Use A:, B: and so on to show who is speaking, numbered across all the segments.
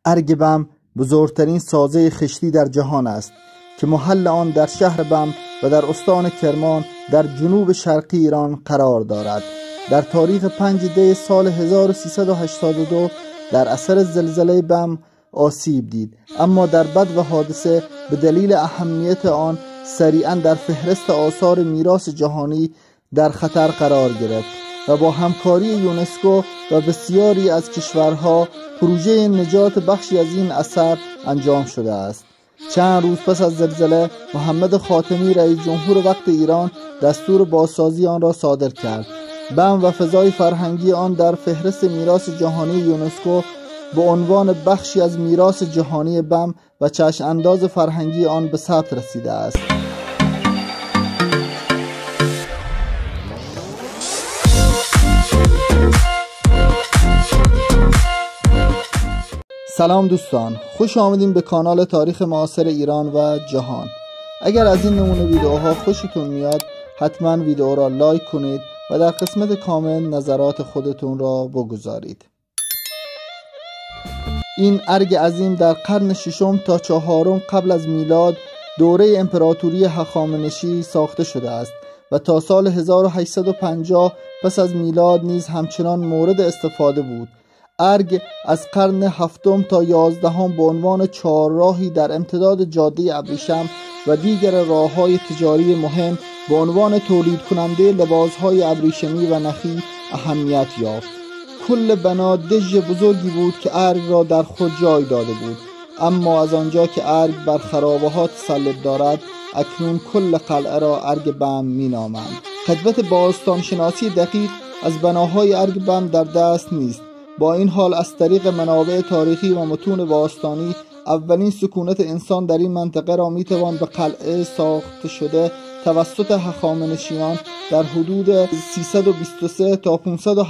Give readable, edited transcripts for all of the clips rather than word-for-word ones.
A: ارگ بم بزرگترین سازه خشتی در جهان است که محل آن در شهر بم و در استان کرمان در جنوب شرقی ایران قرار دارد. در تاریخ 5 دی سال 1382 در اثر زلزله بم آسیب دید، اما در بد و حادثه به دلیل اهمیت آن سریعا در فهرست آثار میراث جهانی در خطر قرار گرفت و با همکاری یونسکو و بسیاری از کشورها پروژه نجات بخشی از این اثر انجام شده است. چند روز پس از زلزله محمد خاتمی رئیس جمهور وقت ایران دستور بازسازی آن را صادر کرد. بم و فضای فرهنگی آن در فهرست میراث جهانی یونسکو به عنوان بخشی از میراث جهانی بم و چشم انداز فرهنگی آن به ثبت رسیده است. سلام دوستان، خوش آمدین به کانال تاریخ معاصر ایران و جهان. اگر از این نمونه ویدیوها خوشتون میاد حتما ویدیو را لایک کنید و در قسمت کامنت نظرات خودتون را بگذارید. این ارگ عظیم در قرن 6 تا 4 قبل از میلاد دوره امپراتوری هخامنشی ساخته شده است و تا سال 1850 پس از میلاد نیز همچنان مورد استفاده بود. ارگ از قرن 7 تا 11 به عنوان چهارراهی در امتداد جاده ابریشم و دیگر راه‌های تجاری مهم به عنوان تولید کننده لباس‌های ابریشمی و نخی اهمیت یافت. کل بنا دژ بزرگی بود که ارگ را در خود جای داده بود، اما از آنجا که ارگ بر خرابه‌ها تسلط دارد اکنون کل قلعه را ارگ بم می‌نامند. خدمت باستانشناسی دقیق از بناهای ارگ بم در دست نیست. با این حال از طریق منابع تاریخی و متون باستانی اولین سکونت انسان در این منطقه را میتوان به قلعه ساخته شده توسط هخامنشیان در حدود 323 تا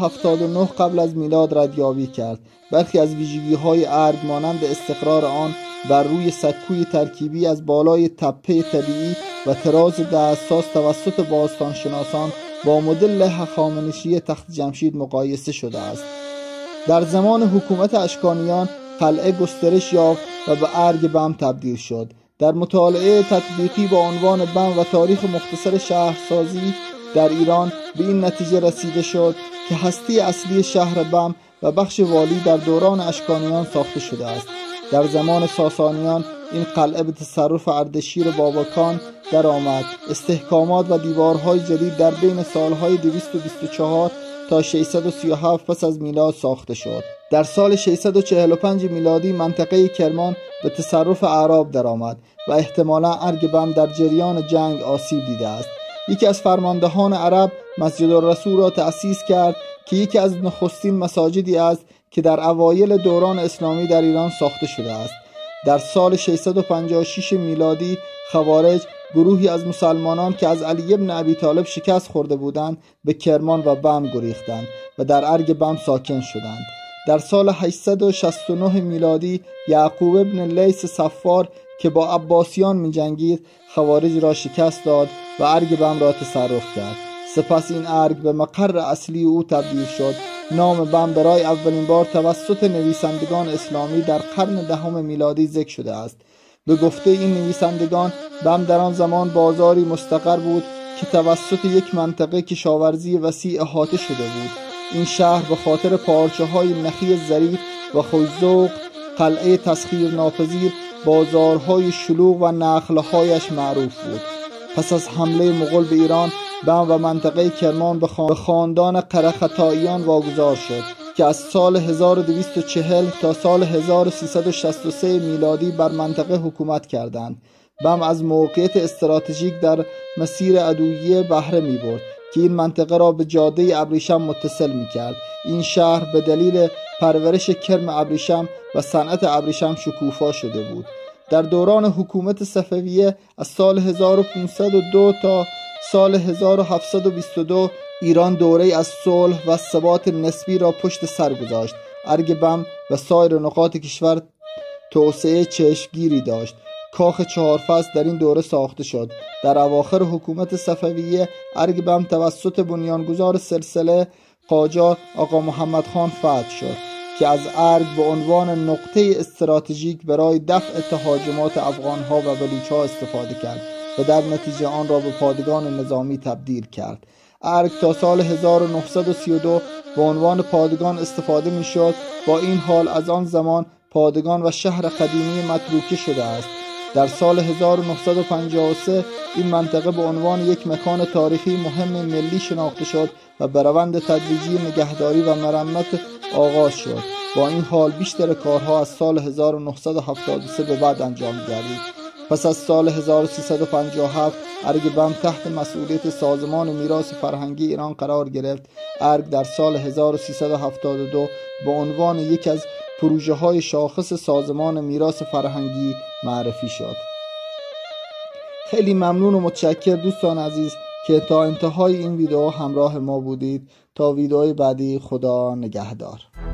A: 579 قبل از میلاد ردیابی کرد. برخی از ویژگی‌های ارگ مانند استقرار آن بر روی سکوی ترکیبی از بالای تپه طبیعی و تراز دستساز توسط باستانشناسان با مدل هخامنشی تخت جمشید مقایسه شده است. در زمان حکومت اشکانیان قلعه گسترش یافت و به ارگ بم تبدیل شد. در مطالعه تطبیقی با عنوان بم و تاریخ مختصر شهرسازی در ایران به این نتیجه رسیده شد که هستی اصلی شهر بم و بخش والی در دوران اشکانیان ساخته شده است. در زمان ساسانیان این قلعه به تصرف اردشیر بابکان در آمد. استحکامات و دیوارهای جدید در بین سالهای 224 تا 637 پس از میلاد ساخته شد. در سال 645 میلادی منطقه کرمان به تصرف اعراب درآمد و احتمالاً ارگ بم در جریان جنگ آسیب دیده است. یکی از فرماندهان عرب مسجد الرسول را تأسیس کرد که یکی از نخستین مساجدی است که در اوایل دوران اسلامی در ایران ساخته شده است. در سال 656 میلادی خوارج، گروهی از مسلمانان که از علی ابن ابی طالب شکست خورده بودند، به کرمان و بم گریختند و در ارگ بم ساکن شدند. در سال 869 میلادی یعقوب ابن لیث صفار که با عباسیان می‌جنگید خوارج را شکست داد و ارگ بم را تصرف کرد. سپس این ارگ به مقر اصلی او تبدیل شد. نام بم برای اولین بار توسط نویسندگان اسلامی در قرن 10 میلادی ذکر شده است. به گفته این نویسندگان بم در آن زمان بازاری مستقر بود که توسط یک منطقه کشاورزی وسیع احاطه شده بود. این شهر به خاطر پارچه‌های نخی ظریف و خوش‌ذوق، قلعه تسخیر ناپذیر، بازارهای شلوغ و نخلهایش معروف بود. پس از حمله مغول به ایران بم و منطقه کرمان به خاندان قره‌ختائیان واگذار شد که از سال 1240 تا سال 1363 میلادی بر منطقه حکومت کردند. بم از موقعیت استراتژیک در مسیر عدویه بهره می‌برد که این منطقه را به جاده ابریشم متصل می‌کرد. این شهر به دلیل پرورش کرم ابریشم و صنعت ابریشم شکوفا شده بود. در دوران حکومت صفویه از سال 1502 تا سال 1722 ایران دوره‌ای از صلح و ثبات نسبی را پشت سر گذاشت. ارگ بم و سایر نقاط کشور توسعه چشمگیری داشت. کاخ 4 فصل در این دوره ساخته شد. در اواخر حکومت صفویه ارگ بم توسط بنیانگذار سلسله قاجار آقا محمد خان فتح شد که از ارگ به عنوان نقطه استراتژیک برای دفع تهاجمات افغانها و بلوچها استفاده کرد و در نتیجه آن را به پادگان نظامی تبدیل کرد. ارگ تا سال 1932 به عنوان پادگان استفاده می شد. با این حال از آن زمان پادگان و شهر قدیمی متروکه شده است. در سال 1953 این منطقه به عنوان یک مکان تاریخی مهم ملی شناخته شد و به روند تدریجی نگهداری و مرمت آغاز شد. با این حال بیشتر کارها از سال 1973 به بعد انجام گردید. پس از سال 1357 ارگ بم تحت مسئولیت سازمان میراث فرهنگی ایران قرار گرفت. ارگ در سال 1372 به عنوان یک از پروژه‌های شاخص سازمان میراث فرهنگی معرفی شد. خیلی ممنون و متشکر دوستان عزیز که تا انتهای این ویدیو همراه ما بودید. تا ویدیوی بعدی، خدا نگهدار.